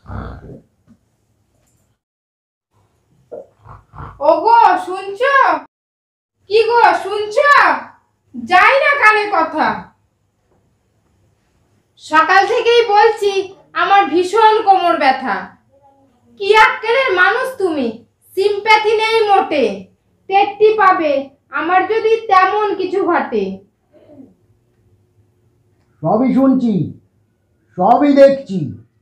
ওগো শুনছো? কি গো শুনছো? যাই না কানে কথা। সকাল থেকেই বলছি আমার ভীষণ কোমর ব্যথা। কি আক্কেলের মানুষ তুমি, সিম্প্যাথি নেই মোটে। টেট্টি পাবে আমার যদি তেমন কিছু ঘটে। সবই শুনছি, সবই দেখছি।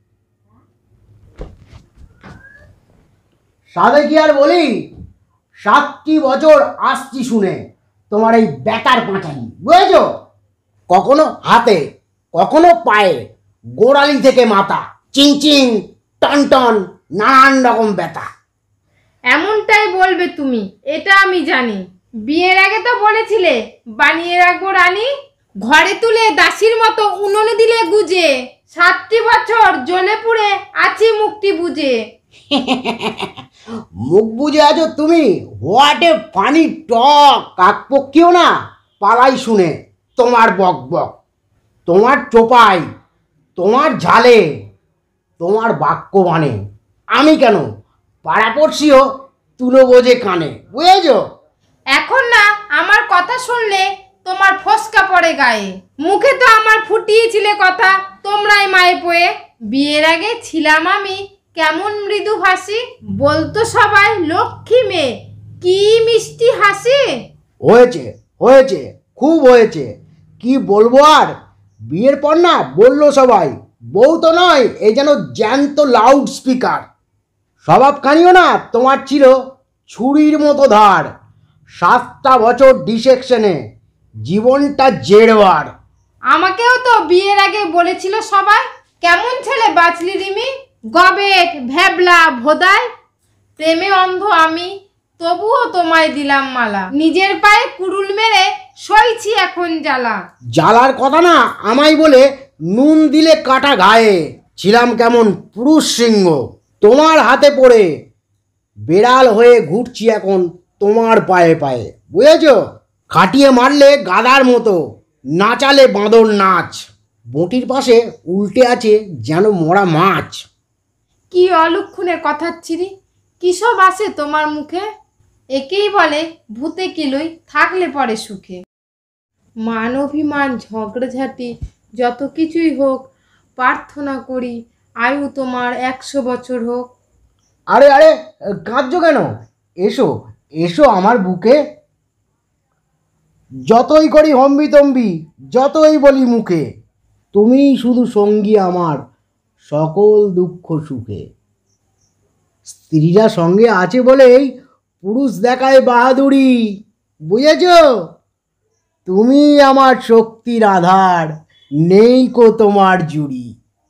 সাধে কি আর বলি, 7টি বছর আসছি শুনে তোমার এই ব্যাটার পাঁচালি, বুঝেছ? কখনো হাতে, কখনো পায়ে, গোড়ালি থেকে মাথা, চিংচিং, টনটন, নানান রকম ব্যথা। এমনটাই বলবে তুমি, এটা আমি জানি। বিয়ের আগে তো বলেছিলে বানিয়ে রাখবো রানী, ঘরে তুলে দাসীর মতো উনুনে দিলে গুজে। 7টি বছর জ্বলে পুড়ে আছি মুক্তি বুঝে। মুখ বুঝে আছো তুমি? হোয়াট এ ফানি টক। কাকপক্ষীও না পালাই শুনে তোমার বক বক, তোমার চোপাই, তোমার ঝালে, তোমার বাক্য মানে। আমি কেন, পাড়াপড়শিও তুলো বোঝে কানে, বুঝেছ? এখন না আমার কথা শুনলে তোমার ফসকা পড়ে গায়ে। মুখে তো আমার ফুটিয়েছিলে কথা তোমরাই মায়ে পয়ে। বিয়ের আগে ছিলাম আমি কেমন মৃদু ভাসি, বলতো সবাই লক্ষ্মী মেয়ে, কি মিষ্টি হাসি। হয়েছে হয়েছে, খুব হয়েছে। কি বলবো আর, বিয়ের পর না বললো সবাই বউ তো নয়, এই যেন জ্যান্ত লাউড স্পিকার। স্বভাবখানিও না তোমার ছিল ছুরির মতো ধার। 7টা বছর ডিসেকশনে, জীবনটা জেড়বার। আমাকেও তো বিয়ের আগে বলেছিল সবাই, কেমন ছেলে বাঁচলি রিমি, গবেট ভ্যাবলা ভোদায়। প্রেমে অন্ধ আমি, তবুও তোমায় দিলাম মালা। নিজের পায়ে কুড়ুল মেরে সইছি এখন জ্বালা। জ্বালার কথা না আমায় বলে নুন দিলে কাটা গায়ে। ছিলাম কেমন পুরুষ সিংহ তোমার হাতে পড়ে, বেড়াল হয়ে ঘুরছি এখন তোমার পায়ে পায়ে, বুঝেছ? খাটিয়ে মারলে গাদার মতো, নাচালে বাঁদর নাচ। বটির পাশে উল্টে আছে যেন মরা মাছ। কি অলক্ষণে কথার ছিরি, কিসব আসে তোমার মুখে। একেই বলে ভূতে কিলুই থাকলে পরে সুখে। মান অভিমান ঝগড়াঝাটি যত কিছুই হোক, প্রার্থনা করি আয়ু তোমার 100 বছর হোক। আরে আরে, কাঁদছো কেন? এসো এসো আমার বুকে। যতই করি হম্বিতম্বি, যতই বলি মুখে, তুমিই শুধু সঙ্গী আমার সকল দুঃখ সুখে। স্ত্রীরা সঙ্গে আছে বলেই পুরুষ দেখায় বাহাদুরি, বুঝেছ? তুমি আমার শক্তির আধার, নেই কো তোমার জুড়ি।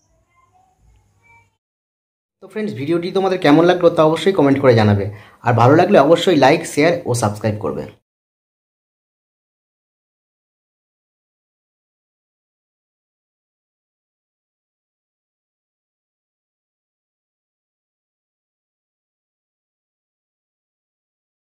তো ফ্রেন্ডস, ভিডিওটি তোমাদের কেমন লাগলো তা অবশ্যই কমেন্ট করে জানাবে, আর ভালো লাগলে অবশ্যই লাইক, শেয়ার ও সাবস্ক্রাইব করবে।